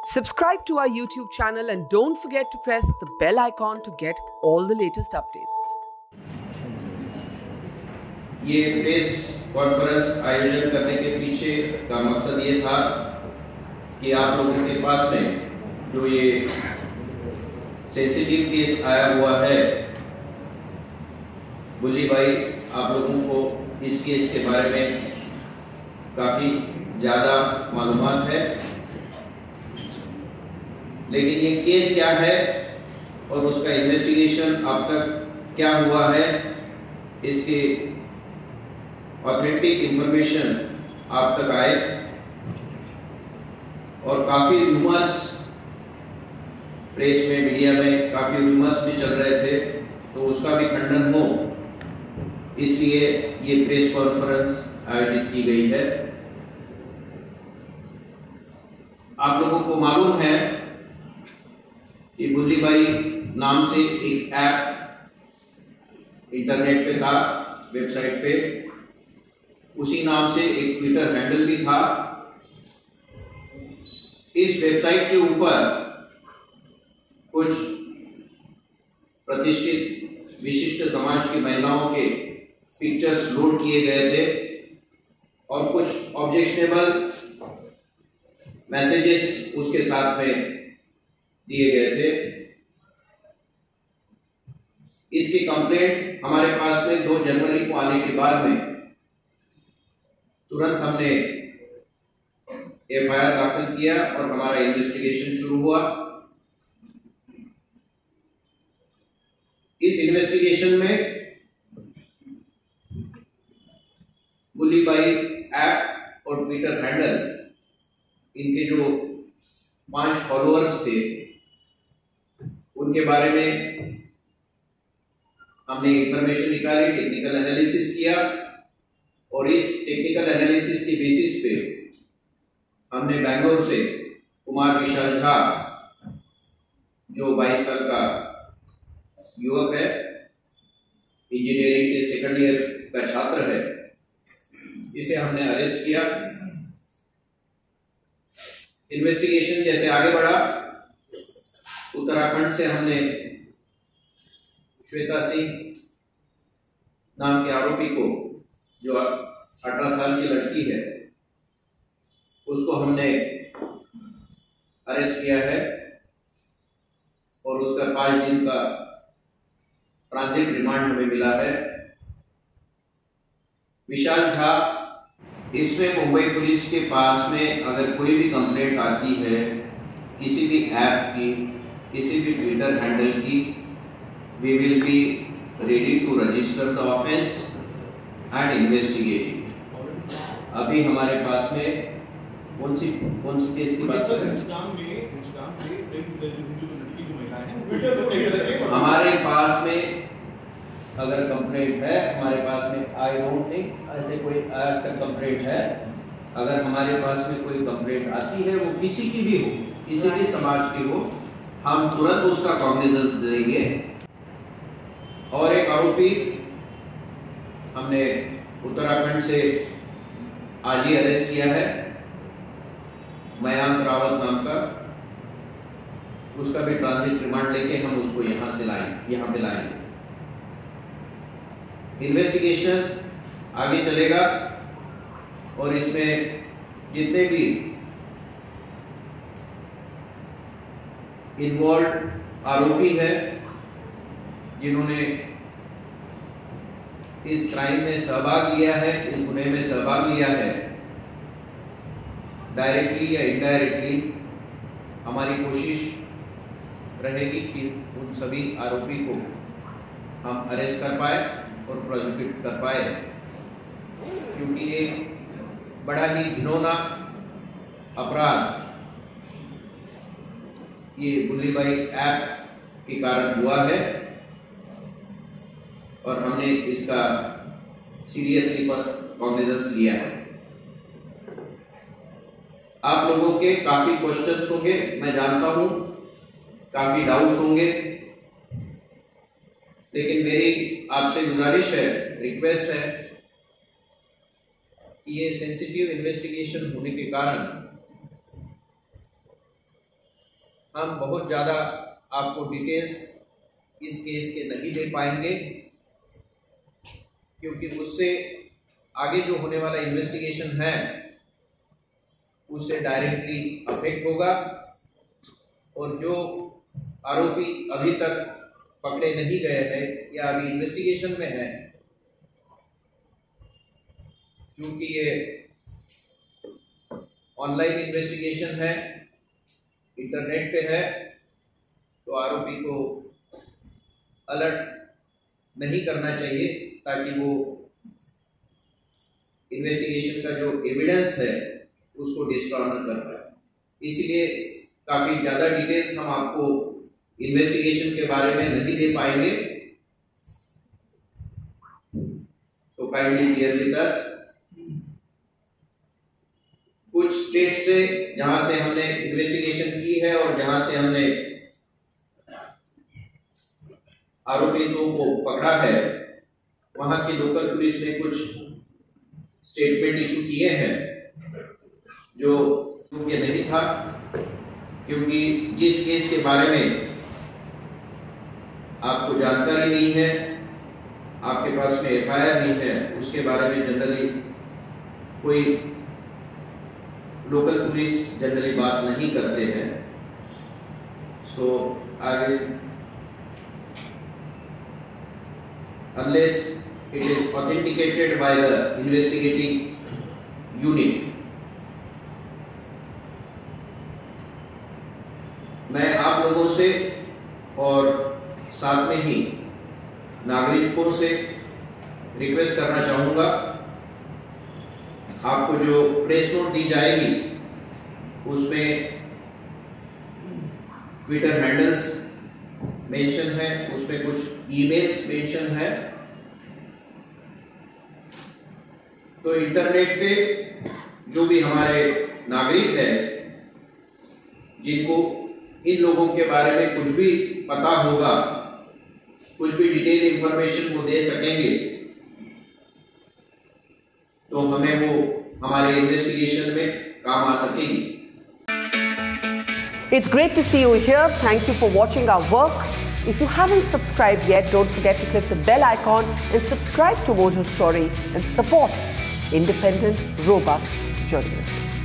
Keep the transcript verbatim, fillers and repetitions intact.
Subscribe to our YouTube channel and don't forget to press the bell icon to get all the latest updates. ये press conference आयोजन करने के पीछे का मकसद ये था कि आप लोगों के पास में जो ये सेंसिटिव केस आया हुआ है, बुल्ली भाई, आप लोगों को इस केस के बारे में काफ़ी ज़्यादा मालूमात है, लेकिन ये केस क्या है और उसका इन्वेस्टिगेशन अब तक क्या हुआ है, इसके ऑथेंटिक इंफॉर्मेशन आप तक आए और काफ़ी रूमर्स प्रेस में, मीडिया में काफ़ी रूमर्स भी चल रहे थे, तो उसका भी खंडन हो, इसलिए ये प्रेस कॉन्फ्रेंस आयोजित की गई है। आप लोगों को मालूम है कि बुल्ली भाई नाम से एक ऐप इंटरनेट पे था, वेबसाइट पे, उसी नाम से एक ट्विटर हैंडल भी था। इस वेबसाइट के ऊपर कुछ प्रतिष्ठित विशिष्ट समाज की महिलाओं के पिक्चर्स लोड किए गए थे और कुछ ऑब्जेक्शनेबल मैसेजेस उसके साथ में दिए गए थे। इसकी कंप्लेंट हमारे पास में दो जनवरी को आने के बाद में तुरंत हमने एफ आई आर दाखिल किया और हमारा इन्वेस्टिगेशन शुरू हुआ। इस इन्वेस्टिगेशन में बुल्ली भाई ऐप और ट्विटर हैंडल, इनके जो पांच फॉलोअर्स थे, उनके बारे में हमने इंफॉर्मेशन निकाली, टेक्निकल एनालिसिस किया और इस टेक्निकल एनालिसिस के बेसिस पे हमने बेंगलोर से कुमार विशाल झा, जो बाईस साल का युवक है, इंजीनियरिंग के सेकंड ईयर का छात्र है, इसे हमने अरेस्ट किया। इन्वेस्टिगेशन जैसे आगे बढ़ा, उत्तराखंड से हमने श्वेता सिंह नाम के आरोपी को, जो अठारह साल की लड़की है, उसको हमने अरेस्ट किया है और उसका पांच दिन का ट्रांजिट रिमांड हमें मिला है। विशाल झा, इसमें मुंबई पुलिस के पास में अगर कोई भी कंप्लेंट आती है किसी भी ऐप की, किसी भी ट्विटर हैंडल की, we will be ready to register the offence and investigate. अभी हमारे पास में कौन सी कौन सी केस की बात है? हमारे पास में अगर कंप्लेंट है, हमारे पास में, आई डोंट थिंक ऐसे कोई आज तक कंप्लेंट है। अगर हमारे पास में कोई कंप्लेंट आती है, वो किसी की भी हो, किसी भी समाज की हो, हम तुरंत उसका कॉग्निजेंस देंगे। और एक आरोपी हमने उत्तराखंड से आज ही अरेस्ट किया है, मयांक रावत नाम का। उसका भी ट्रांजिट रिमांड लेके हम उसको यहाँ से लाएंगे, यहाँ पे लाएंगे। इन्वेस्टिगेशन आगे चलेगा और इसमें जितने भी इन्वॉल्व आरोपी है, जिन्होंने इस क्राइम में सहभाग लिया है, इस गुनाह में सहभाग लिया है, डायरेक्टली या इनडायरेक्टली, हमारी कोशिश रहेगी कि उन सभी आरोपी को हम अरेस्ट कर पाए और प्रोसिक्यूट कर पाए, क्योंकि ये बड़ा ही घिनौना अपराध ये बुल्ली भाई ऐप के कारण हुआ है और हमने इसका सीरियसली पर कॉग्निजेंस लिया है। आप लोगों के काफी क्वेश्चंस होंगे, मैं जानता हूं, काफी डाउट्स होंगे, लेकिन मेरी आपसे गुजारिश है, रिक्वेस्ट है कि ये सेंसिटिव इन्वेस्टिगेशन होने के कारण हम बहुत ज़्यादा आपको डिटेल्स इस केस के नहीं दे पाएंगे, क्योंकि उससे आगे जो होने वाला इन्वेस्टिगेशन है उससे डायरेक्टली अफेक्ट होगा, और जो आरोपी अभी तक पकड़े नहीं गए हैं या अभी इन्वेस्टिगेशन में है, क्योंकि ये ऑनलाइन इन्वेस्टिगेशन है, इंटरनेट पे है, तो आरोपी को अलर्ट नहीं करना चाहिए ताकि वो इन्वेस्टिगेशन का जो एविडेंस है उसको डिस्ट्रॉय न कर पाए। इसलिए काफ़ी ज़्यादा डिटेल्स हम आपको इन्वेस्टिगेशन के बारे में नहीं दे पाएंगे, तो काइंडली बियर विद अस। कुछ स्टेट से जहां से हमने इन्वेस्टिगेशन की है और जहां से हमने आरोपियों को पकड़ा है, वहां की लोकल पुलिस ने कुछ स्टेटमेंट इशू किए हैं जो योग्य नहीं था, क्योंकि जिस केस के बारे में आपको जानकारी नहीं है, आपके पास में एफ आई आर नहीं है, उसके बारे में जनरली कोई लोकल पुलिस जनरली बात नहीं करते हैं। So I will unless it is authenticated by the investigating unit, मैं आप लोगों से और साथ में ही नागरिकों से रिक्वेस्ट करना चाहूँगा, आपको जो प्रेस नोट दी जाएगी उसमें ट्विटर हैंडल्स मेंशन है, उसमें कुछ ईमेल्स मेंशन है, तो इंटरनेट पे जो भी हमारे नागरिक हैं जिनको इन लोगों के बारे में कुछ भी पता होगा, कुछ भी डिटेल इंफॉर्मेशन वो दे सकेंगे, तो हमें वो हमारे इन्वेस्टिगेशन में काम आ सकेगी। It's great to see you here. Thank you for watching our work. If you haven't subscribed yet, don't forget to click the bell icon and subscribe to Mojo Story and support independent, robust journalism.